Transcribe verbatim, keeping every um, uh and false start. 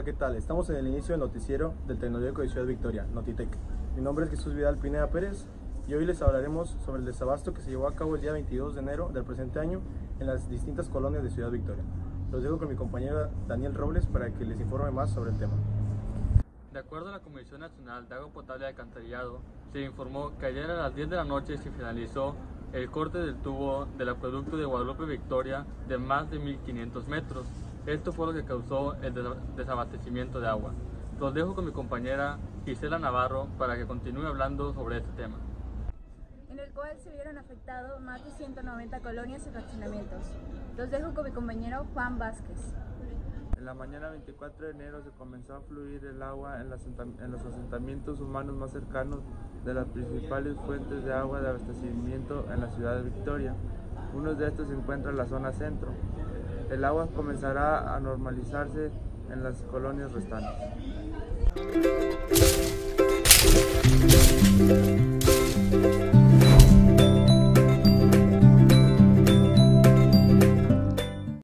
¿qué tal? Estamos en el inicio del noticiero del Tecnológico de Ciudad Victoria, Notitec. Mi nombre es Jesús Vidal Pineda Pérez y hoy les hablaremos sobre el desabasto que se llevó a cabo el día veintidós de enero del presente año en las distintas colonias de Ciudad Victoria. Los dejo con mi compañero Daniel Robles para que les informe más sobre el tema. De acuerdo a la Comisión Nacional de Agua Potable y Alcantarillado, se informó que ayer a las diez de la noche se finalizó el corte del tubo del acueducto de Guadalupe Victoria de más de mil quinientos metros. Esto fue lo que causó el desabastecimiento de agua. Los dejo con mi compañera Gisela Navarro para que continúe hablando sobre este tema. En el cual se vieron afectados más de ciento noventa colonias y fraccionamientos. Los dejo con mi compañero Juan Vázquez. En la mañana veinticuatro de enero se comenzó a fluir el agua en, la, en los asentamientos humanos más cercanos de las principales fuentes de agua de abastecimiento en la ciudad de Victoria. Uno de estos se encuentra en la zona centro. El agua comenzará a normalizarse en las colonias restantes.